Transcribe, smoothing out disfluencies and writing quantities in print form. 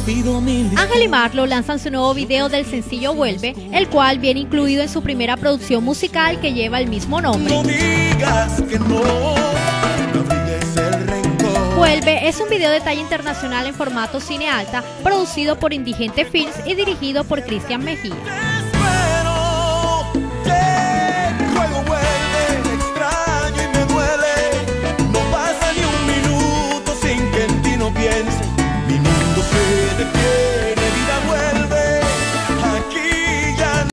Ángel y Marlo lanzan su nuevo video del sencillo Vuelve, el cual viene incluido en su primera producción musical que lleva el mismo nombre. No digas que no, no olvides el rencor. Vuelve es un video de talla internacional en formato cine alta, producido por Indigente Films y dirigido por Cristian Mejía.